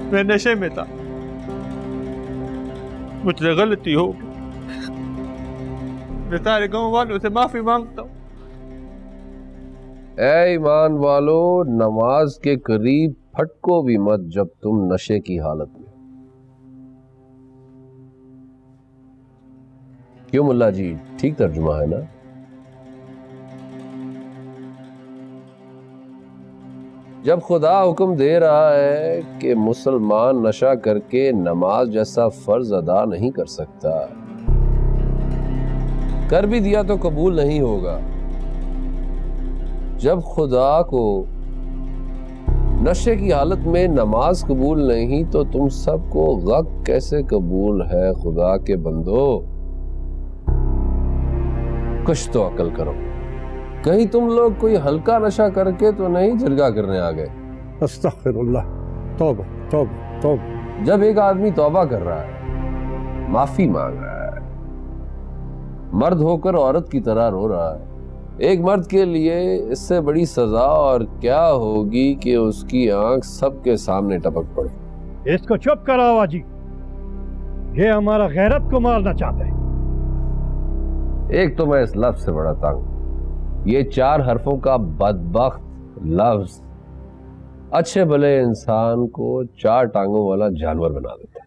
میں نشے میں تھا، مجھ سے غلطی ہو گئی، میں سارے گاؤں والوں سے معافی مانگتا ہوں۔ اے ایمان والو، نماز کے قریب پھٹکو بھی مت جب تم نشے کی حالت میں۔ کیوں ملا جی، ٹھیک ترجمہ ہے نا؟ جب خدا حکم دے رہا ہے کہ مسلمان نشہ کر کے نماز جیسا فرض ادا نہیں کر سکتا، کر بھی دیا تو قبول نہیں ہوگا، جب خدا کو نشے کی حالت میں نماز قبول نہیں تو تم سب کو غق کیسے قبول ہے؟ خدا کے بندو، کچھ تو عقل کرو، کہیں تم لوگ کوئی ہلکا نشہ کر کے تو نہیں جرگہ کرنے آ گئے؟ استغفر اللہ، توبہ توبہ توبہ۔ جب ایک آدمی توبہ کر رہا ہے، معافی مانگ رہا ہے، مرد ہو کر عورت کی طرح رو رہا ہے، ایک مرد کے لیے اس سے بڑی سزا اور کیا ہوگی کہ اس کی آنکھ سب کے سامنے ٹپک پڑے۔ اس کو چپ کراؤ جی، یہ ہمارا غیرت کو مارنا چاہتے ہیں۔ ایک تو میں اس لفظ سے بڑا تنگ، یہ 4 حرفوں کا بدبخت لفظ اچھے بھلے انسان کو 4 ٹانگوں والا جانور بنا دیتا۔